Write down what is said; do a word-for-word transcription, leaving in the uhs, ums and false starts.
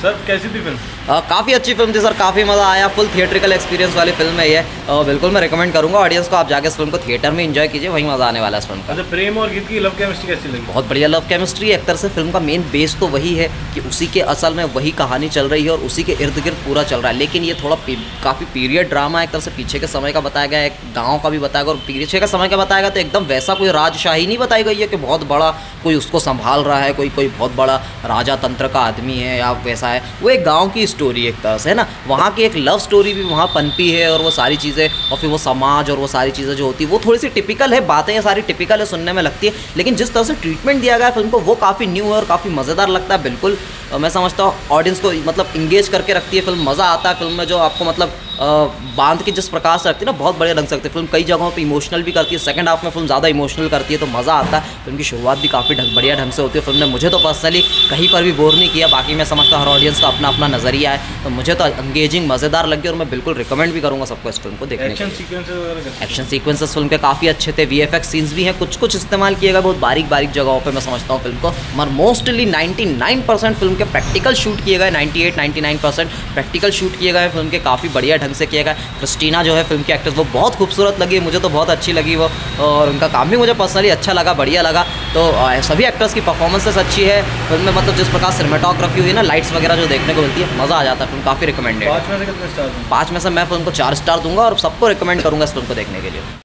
Sir कैसी थी film? काफ़ी अच्छी फिल्म थी सर, काफ़ी मज़ा आया। फुल थिएट्रिकल एक्सपीरियंस वाली फिल्म है ये। uh, बिल्कुल मैं रिकमेंड करूँगा ऑडियंस को, आप जाके इस फिल्म को थिएटर में एंजॉय कीजिए, वहीं मज़ा आने वाला है इस फिल्म का। अच्छा, प्रेम और गीत की लव केमिस्ट्री कैसी लगी? बहुत बढ़िया लव केमिस्ट्री। एक तरह से फिल्म का मेन बेस तो वही है कि उसी के असल में वही कहानी चल रही है और उसी के इर्द गिर्द पूरा चल रहा है, लेकिन ये थोड़ा काफ़ी पीरियड ड्रामा एक तरह से पीछे के समय का बताया गया है, एक गाँव का भी बताया गया और पीछे का समय का बताया गया। तो एकदम वैसा कोई राजशाही नहीं बताई गई है कि बहुत बड़ा कोई उसको संभाल रहा है, कोई कोई बहुत बड़ा राजा तंत्र का आदमी है या वैसा है। वो एक गांव की स्टोरी एक तरह से है ना, वहाँ की एक लव स्टोरी भी वहाँ पनपी है और वो सारी चीज़ें और फिर वो समाज और वो सारी चीज़ें जो होती है वो थोड़ी सी टिपिकल है, बातें ये सारी टिपिकल है, सुनने में लगती है, लेकिन जिस तरह से ट्रीटमेंट दिया गया है फिल्म को वो काफ़ी न्यू है और काफ़ी मज़ेदार लगता है। बिल्कुल मैं समझता हूँ ऑडियंस को मतलब इंगेज करके रखती है फिल्म। मज़ा आता है फिल्म में, जो आपको मतलब बांध के जिस प्रकार से रखती है ना, बहुत बढ़िया ढंग से रखती है फिल्म। कई जगहों पे इमोशनल भी करती है, सेकंड हाफ में फिल्म ज़्यादा इमोशनल करती है, तो मज़ा आता है। फिल्म की शुरुआत भी काफ़ी ढंग बढ़िया ढंग से होती है फिल्म ने। मुझे तो पर्सनली कहीं पर भी बोर नहीं किया, बाकी मैं समझता हूँ हर ऑडियंस का अपना अपना नज़रिया है, तो मुझे तो एंगेजिंग मज़ेदार लगी और मैं बिल्कुल रिकमेंड भी करूँगा सबको इस फिल्म को देखने। Action sequences action sequences film के काफ़ी अच्छे थे, वी एफ एक्स सीन्स भी हैं, कुछ कुछ इस्तेमाल किए गए बहुत बारीक बारीक जगहों पर मैं समझता हूँ फिल्म को। मगर mostly ninety nine percent film के प्रैक्टिकल शूट किए गए, ninety eight ninety nine percent practical shoot किए गए फिल्म के, काफ़ी बढ़िया ढंग से किए गए। क्रिस्टीना जो है फिल्म की एक्ट्रेस वो बहुत खूबसूरत लगी, मुझे तो बहुत अच्छी लगी वो, और उनका काम भी मुझे पर्सनली अच्छा लगा, बढ़िया लगा। तो सभी एक्टर्स की परफॉर्मेंसेस अच्छी है फिल्म में, मतलब जिस प्रकार सिनेमेटोग्राफी हुई है ना, लाइट्स वगैरह जो देखने को मिलती है, मज़ा आ जाता है। फिल्म काफ़ी रिकमेंडेड है। पाँच में से कितने स्टार? पाँच में से मैं फिल्म को चार स्टार दूंगा और सबको रिकमेंड करूँगा इस फिल्म को देखने के लिए।